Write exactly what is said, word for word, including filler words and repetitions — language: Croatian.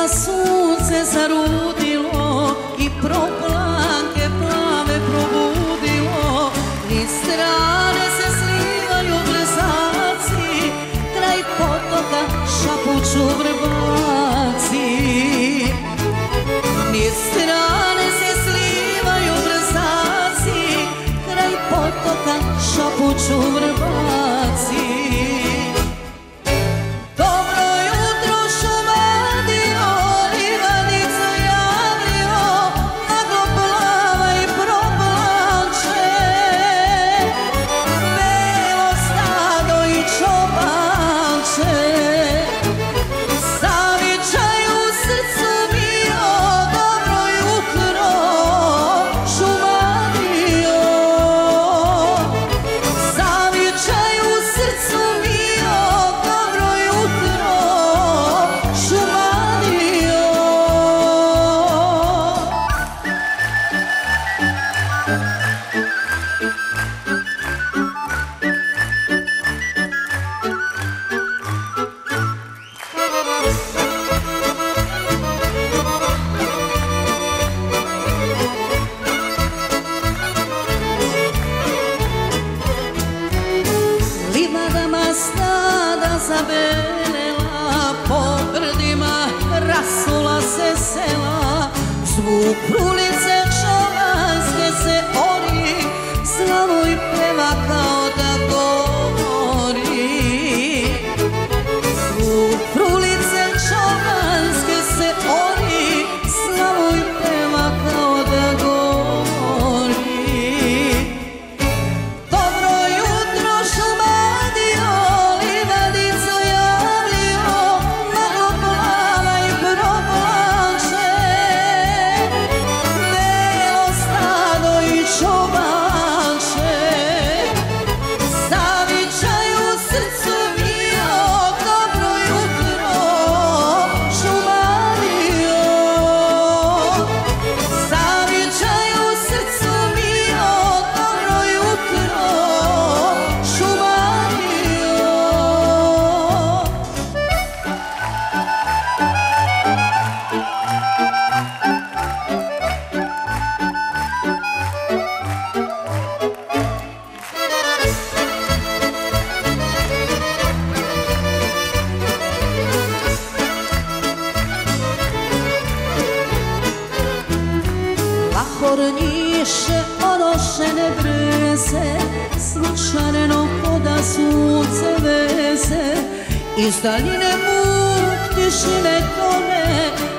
sa sunce zarudilo i proplanke plave probudilo. Niz strane se slivaju vrzaci, kraj potoka šapuću vrbaci. Niz strane se slivaju vrzaci, kraj potoka šapuću vrbaci. Stada zabelela, po brdima rasula se sela, zvuk ulice čobanske se ori, slavo i peva kao da govori. Zvuk ulice čobanske se ori, slavo i peva kao da govori. Hornjiše onošene breze, slučajno koda sunce veze, iz daljine muk tišine tone,